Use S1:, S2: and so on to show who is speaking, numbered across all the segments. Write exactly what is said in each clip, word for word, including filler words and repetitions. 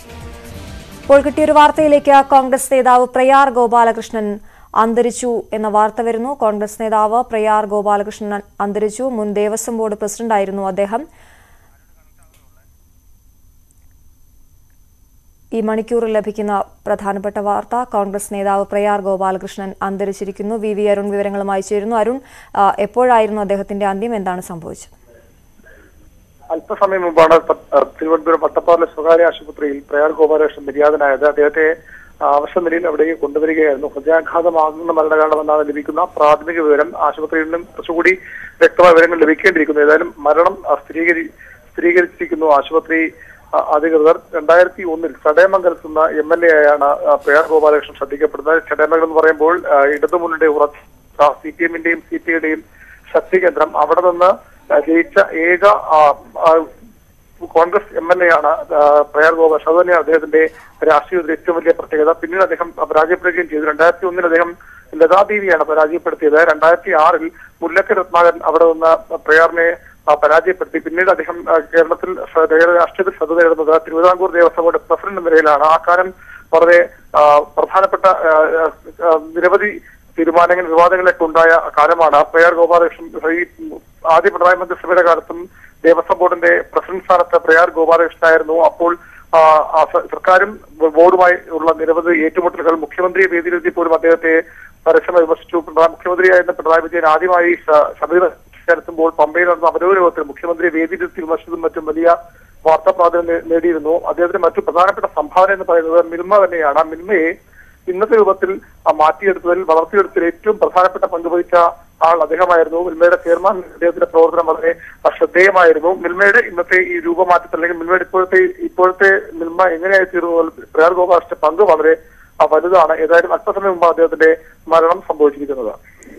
S1: ഇപ്പോൾ കിട്ടിയൊരു വാർത്തയിലേക്ക്. കോൺഗ്രസ് നേതാവ് പ്രയാർ ഗോപാലകൃഷ്ണൻ അന്തരിച്ചു എന്ന വാർത്ത വരുന്നു. കോൺഗ്രസ് നേതാവ് പ്രയാർ ഗോപാലകൃഷ്ണൻ അന്തരിച്ചു. മുൻ ദേവസ്വം ബോർഡ് പ്രസിഡന്റായിരുന്നു അദ്ദേഹം. ഈ മണിക്കൂറിൽ ലഭിക്കുന്ന പ്രധാനപ്പെട്ട വാർത്ത, കോൺഗ്രസ് നേതാവ് പ്രയാർ ഗോപാലകൃഷ്ണൻ അന്തരിച്ചിരിക്കുന്നു. വി വി അരുൺ വിവരങ്ങളുമായി ചേരുന്നു. അരുൺ, എപ്പോഴായിരുന്നു അദ്ദേഹത്തിന്റെ അന്ത്യം? എന്താണ് സംഭവിച്ചത്?
S2: അല്പസമയം മുമ്പാണ് തിരുവനന്തപുരം വട്ടപ്പാറയിലെ സ്വകാര്യ ആശുപത്രിയിൽ പ്രയാർ ഗോപാലകൃഷ്ണൻ നിര്യാതനായത്. അദ്ദേഹത്തെ അവശനിലയിൽ അവിടേക്ക് കൊണ്ടുവരികയായിരുന്നു. ഹൃദയാഘാതമാകുന്ന മരണകാരണമെന്നാണ് ലഭിക്കുന്ന പ്രാഥമിക വിവരം. ആശുപത്രിയിൽ നിന്നും കുറച്ചുകൂടി വ്യക്തമായ വിവരങ്ങൾ ലഭിക്കേണ്ടിയിരിക്കുന്നു. ഏതായാലും മരണം സ്ഥിരീകരി സ്ഥിരീകരിച്ചിരിക്കുന്നു ആശുപത്രി അധികൃതർ. രണ്ടായിരത്തി ഒന്നിൽ ചടയമംഗലത്ത് നിന്ന് എം എൽ എ ആയാണ് പ്രയാർ ഗോപാലകൃഷ്ണൻ ശ്രദ്ധിക്കപ്പെടുന്നത്. ചടയമംഗലം എന്ന് പറയുമ്പോൾ ഇടതുമുന്നണിയുടെ ഉറച്ച സി പി എമ്മിന്റെയും സി പി ഐയുടെയും ശക്തി കേന്ദ്രം. അവിടെ നിന്ന് ജയിച്ച ഏക കോൺഗ്രസ് എം എൽ എ ആണ് പ്രയാർ ഗോപാൽ. അത് തന്നെയാണ് അദ്ദേഹത്തിന്റെ രാഷ്ട്രീയത്തിൽ ഏറ്റവും വലിയ പ്രത്യേകത. പിന്നീട് അദ്ദേഹം പരാജയപ്പെടുകയും ചെയ്തു. രണ്ടായിരത്തി ഒന്നിൽ അദ്ദേഹം ലതാദേവിയാണ് പരാജയപ്പെടുത്തിയത്. രണ്ടായിരത്തി ആറിൽ മുല്ലക്കൽ രത്നാകരൻ അവിടെ നിന്ന് പ്രയാറിനെ പരാജയപ്പെടുത്തി. പിന്നീട് അദ്ദേഹം കേരളത്തിൽ രാഷ്ട്രീയത്തിൽ ശ്രദ്ധ നേടുന്നത് തിരുവിതാംകൂർ ദേവസ്വം ബോർഡ് പ്രസിഡന്റ് എന്ന നിലയിലാണ്. ആ കാലം വളരെ പ്രധാനപ്പെട്ട നിരവധി തീരുമാനങ്ങൾ വിവാദങ്ങളൊക്കെ ഉണ്ടായ കാലമാണ്. പ്രയാർ ഗോപാലകൃഷ്ണൻ ഈ ആദ്യ പിണറായി മന്ത്രിസഭയുടെ കാലത്തും ദേവസ്വം ബോർഡിന്റെ പ്രസിഡന്റ് സ്ഥാനത്ത് പ്രയാർ ഗോപാലകൃഷ്ണനായിരുന്നു. അപ്പോൾ സർക്കാരും ബോർഡുമായി ഉള്ള നിരവധി ഏറ്റുമുട്ടലുകൾ, മുഖ്യമന്ത്രിയെ വേദിയിലെത്തി പോലും അദ്ദേഹത്തെ പരസ്യമായി വിമർശിച്ചു. മുഖ്യമന്ത്രിയായിരുന്ന പിണറായി വിജയൻ ആദ്യമായി ശബരിമല എത്തുമ്പോൾ പമ്പയിൽ നടന്ന അവരോധത്തിൽ മുഖ്യമന്ത്രിയെ വേദിയിലെത്തി വിമർശിച്ചതും മറ്റും വലിയ വാർത്താ പ്രാധാന്യം നേടിയിരുന്നു. അദ്ദേഹത്തിന്റെ മറ്റു പ്രധാനപ്പെട്ട സംഭാവന എന്ന് പറയുന്നത് മിൽമ തന്നെയാണ്. മിൽമയെ ഇന്നത്തെ രൂപത്തിൽ മാറ്റിയെടുത്തതിൽ, വളർത്തിയെടുത്തതിൽ ഏറ്റവും പ്രധാനപ്പെട്ട പങ്കുവഹിച്ച ആൾ അദ്ദേഹമായിരുന്നു. മിൽമയുടെ ചെയർമാൻ അദ്ദേഹത്തിന്റെ പ്രവർത്തനം വളരെ ശ്രദ്ധേയമായിരുന്നു. മിൽമയുടെ ഇന്നത്തെ ഈ രൂപമാറ്റത്തിൽ, അല്ലെങ്കിൽ മിൽമയുടെ ഇപ്പോഴത്തെ ഇപ്പോഴത്തെ മിൽമ എങ്ങനെയായി തീർന്നു, പ്രയാർ ഗോപാലകൃഷ്ണന്റെ പങ്ക് വളരെ വലുതാണ്. ഏതായാലും അല്പസമയം മുമ്പ് അദ്ദേഹത്തിന്റെ മരണം സംഭവിച്ചിരിക്കുന്നത്.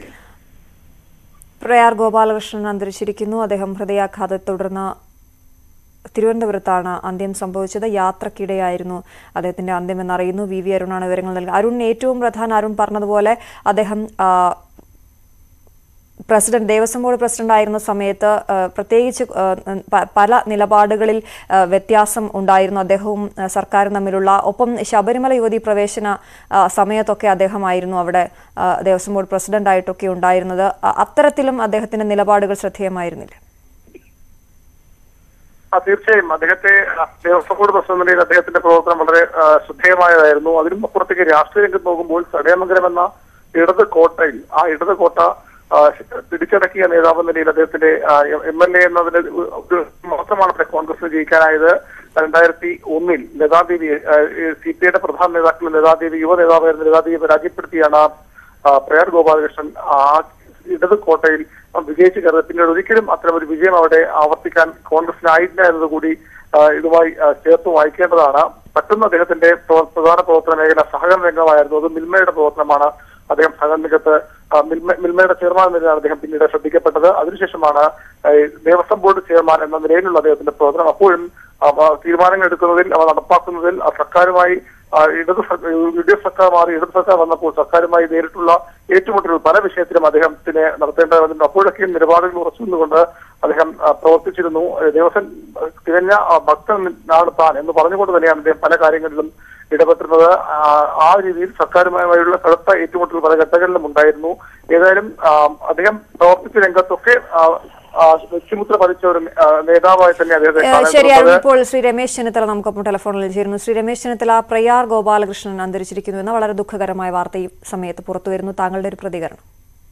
S1: പ്രയാർ ഗോപാലകൃഷ്ണൻ അന്തരിച്ചിരിക്കുന്നു. അദ്ദേഹം ഹൃദയാഘാതത്തെ തുടർന്ന് തിരുവനന്തപുരത്താണ് അന്ത്യം സംഭവിച്ചത്. യാത്രക്കിടെയായിരുന്നു അദ്ദേഹത്തിന്റെ അന്ത്യം എന്നറിയുന്നു. വി വി അരുണാണ് വിവരങ്ങൾ നൽകുന്നത്. അരുൺ, ഏറ്റവും പ്രധാന അരുൺ പറഞ്ഞതുപോലെ അദ്ദേഹം പ്രസിഡന്റ് ദേവസ്വം ബോർഡ് പ്രസിഡന്റ് ആയിരുന്ന സമയത്ത് പ്രത്യേകിച്ച് പല നിലപാടുകളിൽ വ്യത്യാസം ഉണ്ടായിരുന്നു അദ്ദേഹവും സർക്കാരും തമ്മിലുള്ള. ഒപ്പം ശബരിമല യുവതി പ്രവേശന സമയത്തൊക്കെ അദ്ദേഹമായിരുന്നു അവിടെ ദേവസ്വം ബോർഡ് പ്രസിഡന്റ് ആയിട്ടൊക്കെ ഉണ്ടായിരുന്നത്. അത്തരത്തിലും അദ്ദേഹത്തിന്റെ നിലപാടുകൾ ശ്രദ്ധേയമായിരുന്നില്ല?
S2: തീർച്ചയായും അദ്ദേഹത്തെ ദേവസ്വം ബോർഡ് പ്രസിഡന്റ് അദ്ദേഹത്തിന്റെ പ്രവർത്തനം വളരെ ശ്രദ്ധേയമായതായിരുന്നു. അതിനും അപ്പുറത്തേക്ക് രാഷ്ട്രീയ രംഗത്ത് നോക്കുമ്പോൾ ചടയമംഗലം എന്ന ഇടത് കോട്ടയിൽ, ആ ഇടത് കോട്ട പിടിച്ചടക്കിയ നേതാവ് എന്ന നിലയിൽ അദ്ദേഹത്തിന്റെ എം എൽ എ എന്നതിന് മാത്രമാണ് കോൺഗ്രസിന് ജയിക്കാനായത്. രണ്ടായിരത്തി ഒന്നിൽ ലതാദേവി, സി പി ഐയുടെ പ്രധാന നേതാക്കൾ ലതാദേവി, യുവ നേതാവായിരുന്ന ലതാദേവി പരാജയപ്പെടുത്തിയാണ് പ്രയാർ ഗോപാലകൃഷ്ണൻ ആ ഇടത് കോട്ടയിൽ വിജയിച്ചു കയറുന്നത്. പിന്നീട് ഒരിക്കലും അത്തരമൊരു വിജയം അവിടെ ആവർത്തിക്കാൻ കോൺഗ്രസിനായിട്ടില്ല എന്നതുകൂടി ഇതുമായി ചേർത്ത് വായിക്കേണ്ടതാണ്. മറ്റൊന്ന് അദ്ദേഹത്തിന്റെ പ്രധാന പ്രവർത്തന മേഖല സഹകരണ രംഗമായിരുന്നു. അത് മിൽമയുടെ പ്രവർത്തനമാണ്. അദ്ദേഹം സഹകരണ രംഗത്ത് മിൽമ മിൽമയുടെ ചെയർമാൻ എന്ന നിലയിലാണ് അദ്ദേഹം പിന്നീട് ശ്രദ്ധിക്കപ്പെട്ടത്. അതിനുശേഷമാണ് ദേവസ്വം ബോർഡ് ചെയർമാൻ എന്ന നിലയിലുള്ള അദ്ദേഹത്തിന്റെ പ്രവർത്തനം. അപ്പോഴും തീരുമാനങ്ങൾ എടുക്കുന്നതിൽ, അവ നടപ്പാക്കുന്നതിൽ സർക്കാരുമായി ഇടത് യു ഡി എഫ് സർക്കാർ മാറി ഇടത് സർക്കാർ വന്നപ്പോൾ സർക്കാരുമായി നേരിട്ടുള്ള ഏറ്റുമുട്ടലുകൾ പല വിഷയത്തിലും അദ്ദേഹത്തിന് നടത്തേണ്ടതുണ്ട്. അപ്പോഴൊക്കെയും നിലപാടുകൾ ഉറച്ചുകൊണ്ട് അദ്ദേഹം പ്രവർത്തിച്ചിരുന്നു. ദേവസ്വം തികഞ്ഞ ഭക്തനാണ് താൻ എന്ന് പറഞ്ഞുകൊണ്ട് തന്നെയാണ് അദ്ദേഹം പല കാര്യങ്ങളിലും ഇടപെട്ടിരുന്നത്. ആ രീതിയിൽ സർക്കാരുമായുള്ള കടുത്ത ഏറ്റുമുട്ടൽ പല ഘട്ടങ്ങളിലും ഉണ്ടായിരുന്നു. ഏതായാലും അദ്ദേഹം പ്രവർത്തിച്ച രംഗത്തൊക്കെ വ്യക്തിമുദ്ര പതിച്ച ഒരു നേതാവായി തന്നെ അദ്ദേഹത്തെ.
S1: ശരിയാണ്. ഇപ്പോൾ ശ്രീ രമേശ് ചെന്നിത്തല നമുക്കൊപ്പം ടെലിഫോണിൽ ചേരുന്നു. ശ്രീ രമേശ് ചെന്നിത്തല, പ്രയാർ ഗോപാലകൃഷ്ണൻ അന്തരിച്ചിരിക്കുന്നു എന്ന വളരെ ദുഃഖകരമായ വാർത്ത ഈ സമയത്ത് പുറത്തു വരുന്നു. താങ്കളുടെ ഒരു പ്രതികരണം?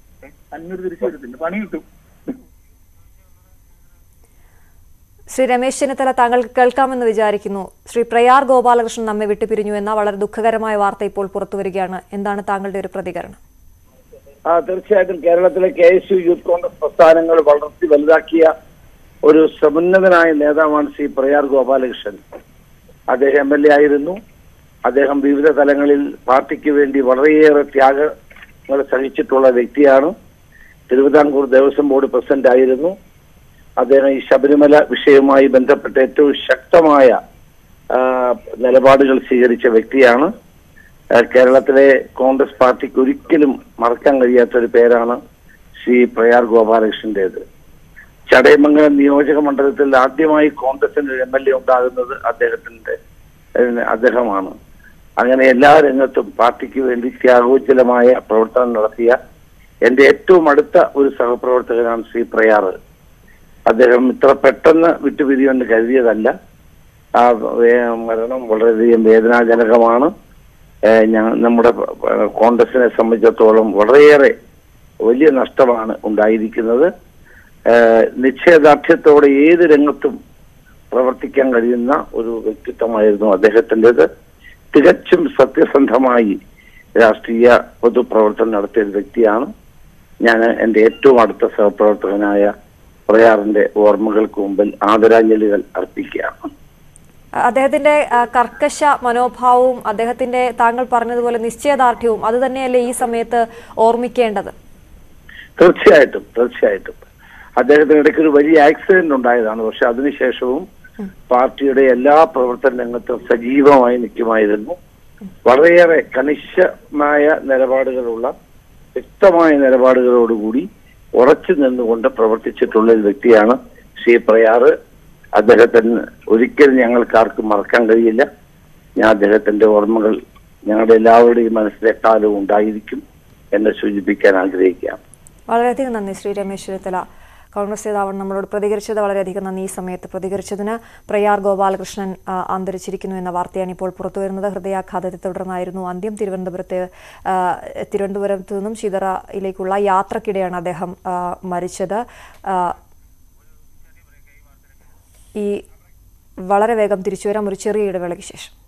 S1: ശ്രീ രമേശ് ചെന്നിത്തല, താങ്കൾ കേൾക്കാമെന്ന് വിചാരിക്കുന്നു. ശ്രീ പ്രയാർ ഗോപാലകൃഷ്ണൻ നമ്മെ വിട്ടുപിരിഞ്ഞു എന്ന വളരെ ദുഃഖകരമായ വാർത്ത ഇപ്പോൾ പുറത്തു വരികയാണ്. എന്താണ് താങ്കളുടെ ഒരു പ്രതികരണം?
S3: ആ തീർച്ചയായിട്ടും കേരളത്തിലെ K S U youth Congress പ്രസ്ഥാനങ്ങൾ വളർത്തി വലുതാക്കിയ ഒരു സമുന്നതനായ നേതാവാണ് ശ്രീ പ്രയാർ ഗോപാലകൃഷ്ണൻ. അദ്ദേഹം എം എൽ എ ആയിരുന്നു. അദ്ദേഹം വിവിധ തലങ്ങളിൽ പാർട്ടിക്ക് വേണ്ടി വളരെയേറെ ത്യാഗങ്ങൾ സഹിച്ചിട്ടുള്ള വ്യക്തിയാണ്. തിരുവിതാംകൂർ ദേവസ്വം ബോർഡ് പ്രസിഡന്റ് ആയിരുന്നു. അദ്ദേഹം ഈ ശബരിമല വിഷയവുമായി ബന്ധപ്പെട്ട് ഏറ്റവും ശക്തമായ നിലപാടുകൾ സ്വീകരിച്ച വ്യക്തിയാണ്. കേരളത്തിലെ കോൺഗ്രസ് പാർട്ടിക്ക് ഒരിക്കലും മറക്കാൻ കഴിയാത്ത ഒരു പേരാണ് ശ്രീ പ്രയാർ ഗോപാലകൃഷ്ണന്റേത്. ചടയമംഗലം നിയോജക മണ്ഡലത്തിൽ ആദ്യമായി കോൺഗ്രസിന്റെ എം എൽ എ ഉണ്ടാകുന്നത് അദ്ദേഹത്തിന്റെ അദ്ദേഹമാണ്. അങ്ങനെ എല്ലാ രംഗത്തും പാർട്ടിക്ക് വേണ്ടി ത്യാഗോജ്ജലമായ പ്രവർത്തനം നടത്തിയ എന്റെ ഏറ്റവും അടുത്ത ഒരു സഹപ്രവർത്തകനാണ് ശ്രീ പ്രയാറ്. അദ്ദേഹം ഇത്ര പെട്ടെന്ന് വിട്ടുപിരിയുമെന്ന് കരുതിയതല്ല. ആ മരണം വളരെയധികം വേദനാജനകമാണ്. നമ്മുടെ കോൺഗ്രസിനെ സംബന്ധിച്ചിടത്തോളം വളരെയേറെ വലിയ നഷ്ടമാണ് ഉണ്ടായിരിക്കുന്നത്. നിശ്ചയദാർഢ്യത്തോടെ ഏത് രംഗത്തും പ്രവർത്തിക്കാൻ കഴിയുന്ന ഒരു വ്യക്തിത്വമായിരുന്നു അദ്ദേഹത്തിൻ്റെത്. തികച്ചും സത്യസന്ധമായി രാഷ്ട്രീയ പൊതുപ്രവർത്തനം നടത്തിയ ഒരു വ്യക്തിയാണ്. ഞാൻ എൻ്റെ ഏറ്റവും അടുത്ത സഹപ്രവർത്തകനായ പ്രയാറിന്റെ ഓർമ്മകൾക്ക് മുമ്പിൽ ആദരാഞ്ജലികൾ അർപ്പിക്കുകയാണ്.
S1: അദ്ദേഹത്തിന്റെ കർക്കശ മനോഭാവവും അദ്ദേഹത്തിന്റെ താങ്കൾ പറഞ്ഞതുപോലെ നിശ്ചയദാർഢ്യവും അത് തന്നെയല്ലേ ഈ സമയത്ത് ഓർമ്മിക്കേണ്ടത്?
S3: തീർച്ചയായിട്ടും തീർച്ചയായിട്ടും അദ്ദേഹത്തിന് ഇടയ്ക്ക് ഒരു വലിയ ആക്സിഡന്റ് ഉണ്ടായതാണ്. പക്ഷെ അതിനുശേഷവും പാർട്ടിയുടെ എല്ലാ പ്രവർത്തന രംഗത്തും സജീവമായി നിൽക്കുമായിരുന്നു. വളരെയേറെ കണിശമായ നിലപാടുകളുള്ള വ്യക്തമായ നിലപാടുകളോടുകൂടി ഉറച്ചു നിന്നുകൊണ്ട് പ്രവർത്തിച്ചിട്ടുള്ള ഒരു വ്യക്തിയാണ് ശ്രീ പ്രയാറ്. അദ്ദേഹത്തിന് ഒരിക്കലും ഞങ്ങൾക്ക് ആർക്കും മറക്കാൻ കഴിയില്ല. ഞാൻ അദ്ദേഹത്തിന്റെ ഓർമ്മകൾ ഞങ്ങളുടെ എല്ലാവരുടെയും മനസ്സിലെക്കാലവും ഉണ്ടായിരിക്കും എന്ന് സൂചിപ്പിക്കാൻ ആഗ്രഹിക്കുകയാണ്.
S1: വളരെയധികം നന്ദി ശ്രീ രമേശ് ചെന്നിത്തല. കോൺഗ്രസ് നേതാവ് നമ്മളോട് പ്രതികരിച്ചത് വളരെയധികം നന്ദി. ഈ സമയത്ത് പ്രതികരിച്ചതിന്. പ്രയാർ ഗോപാലകൃഷ്ണൻ അന്തരിച്ചിരിക്കുന്നു എന്ന വാർത്തയാണ് ഇപ്പോൾ പുറത്തുവരുന്നത്. ഹൃദയാഘാതത്തെ തുടർന്നായിരുന്നു അന്ത്യം. തിരുവനന്തപുരത്ത് തിരുവനന്തപുരത്തു നിന്നും ചിതറയിലേക്കുള്ള യാത്രക്കിടെയാണ് അദ്ദേഹം മരിച്ചത്. ഈ വളരെ വേഗം തിരിച്ചു വരാം ഒരു ചെറിയ ഇടവേളയ്ക്ക് ശേഷം.